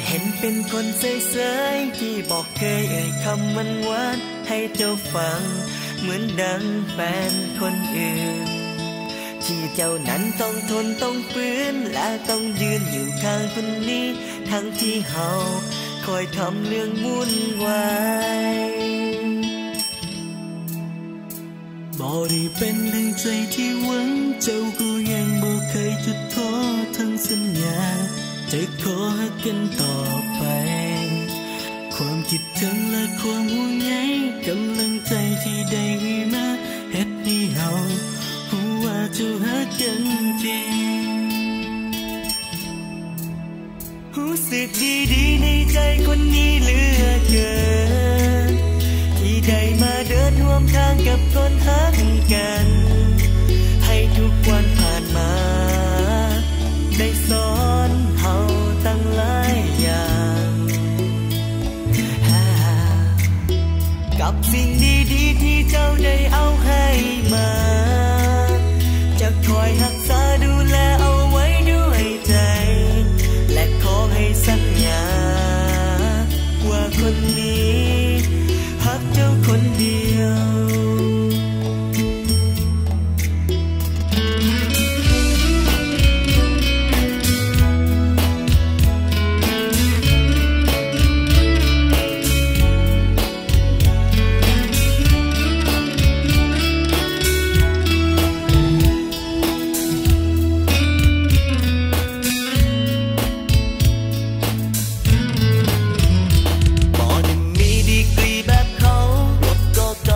เห็นเป็นคนเฉยๆที่บอกเคยเอ่ยคำมันหวานให้เจ้าฟังเหมือนดังแฟนคนอื่นที่เจ้านั้นต้องทนต้องฝืนและต้องยืนอยู่ข้างคนนี้ทั้งที่เฮาคอยทำเรื่องวุ่นวายบ่ได้เป็นดังใจที่หวังเจ้าก็ยังบ่เคยจุดท้อทั้งสัญญาจะขอหักกันต่อไปความคิดถึงและความห่วงใยกำลังใจที่ได้ให้มาเฮ็ดให้เฮารู้ว่าเจ้าหักกันจริงรู้สึกดีๆในใจคนนี้เหลือเกินที่ได้มาเดินร่วมทางกับคนหักกันให้ทุกวันผ่านมาได้สอนเฮาตั้งหลายอย่างกับสิ่งดีๆที่เจ้าได้เอาให้มาจะคอยรักษาดูแลเอาไว้ด้วยใจและขอให้สัญญาว่าคนนี้รักเจ้าคนเดียว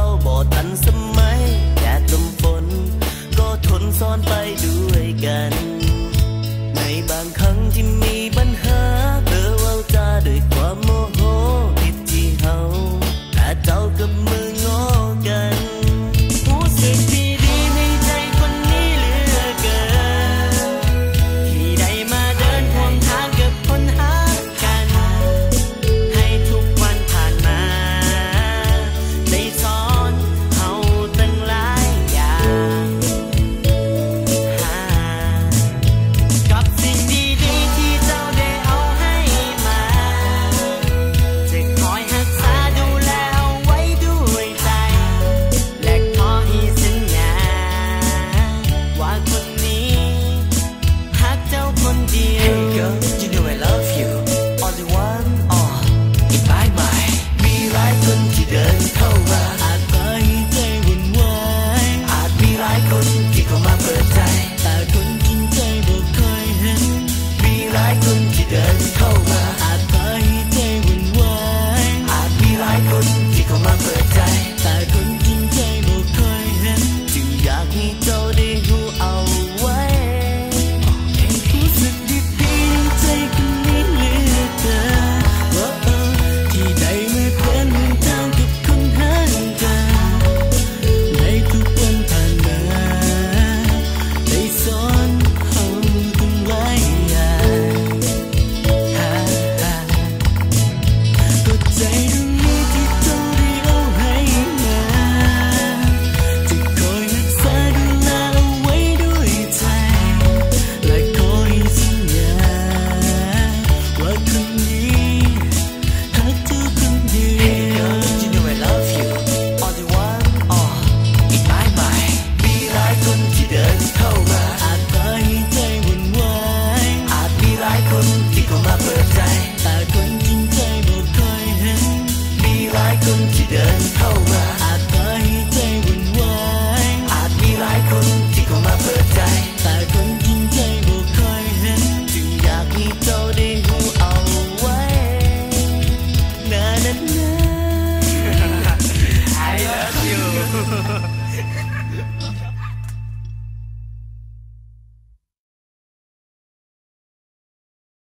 ซ้อนไปด้วยกัน